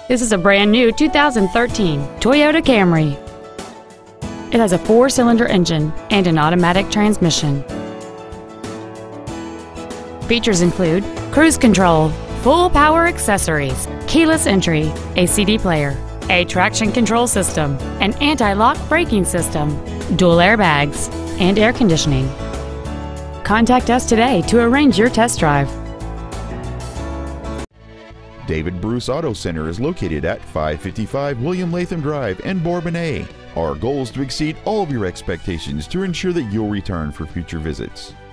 This is a brand new 2013 Toyota Camry. It has a 4-cylinder engine and an automatic transmission. Features include cruise control, full power accessories, keyless entry, a CD player, a traction control system, an anti-lock braking system, dual airbags, and air conditioning. Contact us today to arrange your test drive. David Bruce Auto Center is located at 555 William Latham Drive in Bourbonnais. Our goal is to exceed all of your expectations to ensure that you'll return for future visits.